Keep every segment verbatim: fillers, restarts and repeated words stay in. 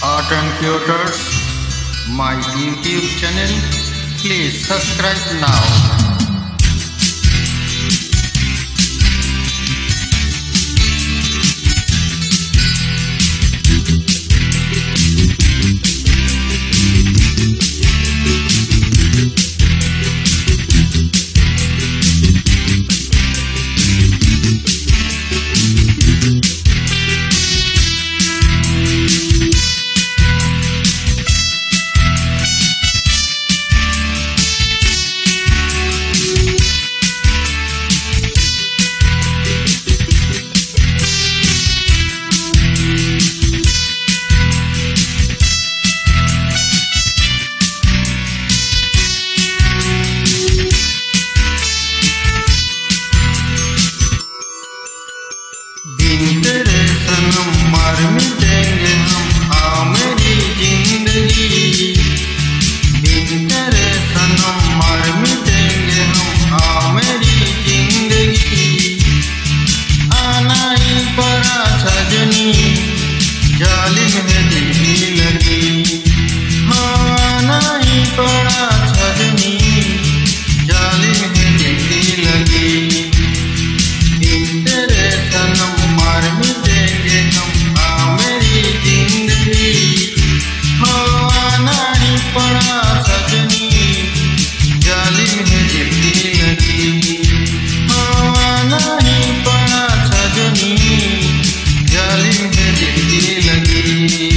Art and Curators, my YouTube channel. Please subscribe now. तेरे सनम मर मिटेंगे हम, आ मेरी जिंदगी। बिन तेरे सनम मर मिटेंगे हम, आ मेरी जिंदगी। आना ही पड़ा सजनी, जालिम है दिल की लगी। हाँ आना ही पड़ा सजनी, जालिम है दिल की लगी। बिन तेरे सनम मर मिटेंगे हम, आ मेरी जिंदगी। हो आना ही पड़ा सजनी, जालिम है दिल की लगी। हो आना ही पड़ा सजनी, जालिम है दिल की लगी।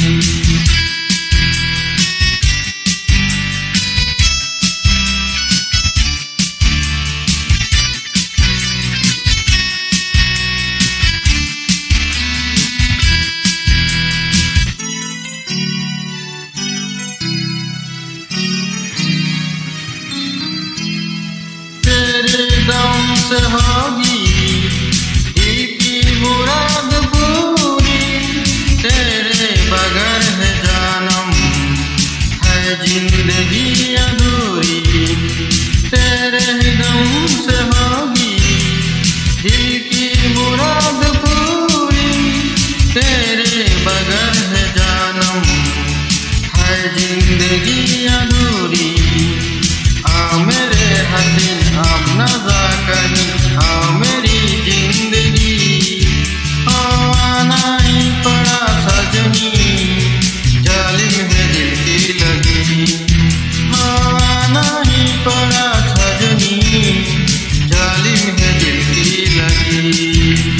तेरे दम से होगी दिल की मुराद पूरी। तेरे बगैर है जानम, है जिंदगी अधूरी। तेरे दम से होगी दिल की मुराद पूरी। तेरे बगैर है जानम, है जिंदगी अधूरी। आ मेरे हसीन अब न जा कहीं, आ मेरी जिंदगी। ओ आना ही पड़ा सजनी, जालिम है दिल की लगी। ओ आना ही पड़ा सजनी, जालिम है दिल की लगी।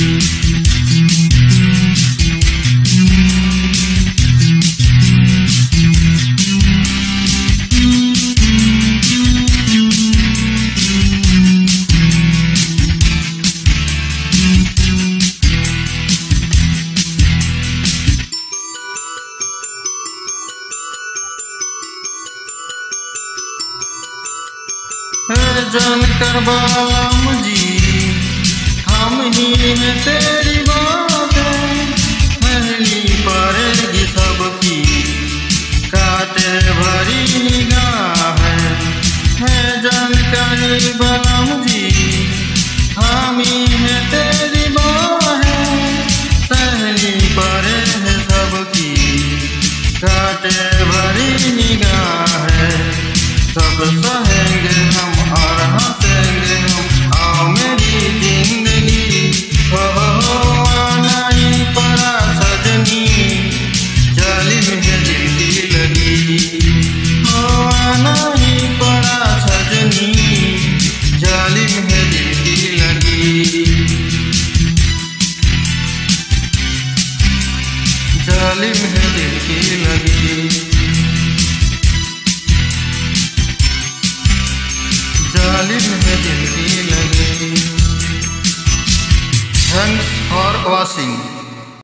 जान कर बालम जी, हम ही हैं तेरी बातें। पहली पड़ेगी सबकी, काटे भरी निगाह है। जान कर बालम जी, हम ही हैं तेरी बातें। पहली पड़े है सबकी, काटे भरी निगाह है। सब सहेंगे हम और हंसेंगे हम, आओ मेरी जिंदगी। हो हो आना ही पड़ा सजनी, जालिम है दिल की लगी। हो आना ही पड़ा सजनी, जालिम है दिल की लगी। जालिम है दिल की लगी। जालिम है दिल की लगी। Thanks for watching.